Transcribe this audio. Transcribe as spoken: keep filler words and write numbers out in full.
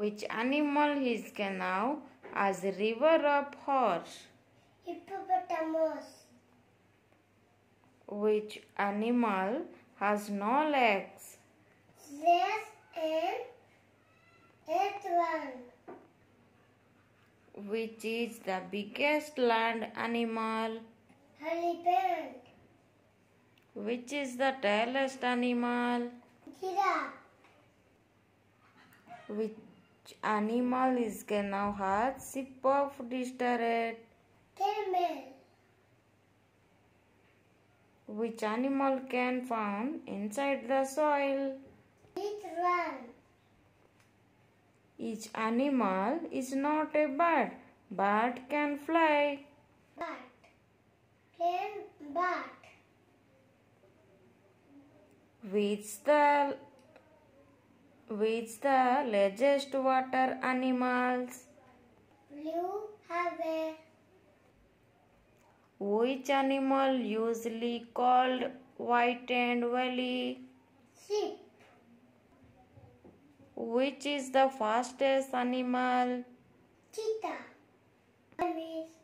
Which animal is now as river of horse? Hippopotamus. Which animal has no legs? There's an eighth one. Which is the biggest land animal? Elephant. Which is the tallest animal? Giraffe. Which animal is now has sip of distillate? Camel. Which animal can found inside the soil? Each one. Each animal is not a bird, but can fly. Bat. Can bat. Which the which the largest water animals? Blue whale. Which animal usually called white and woolly? Sheep. Which is the fastest animal? Cheetah. I miss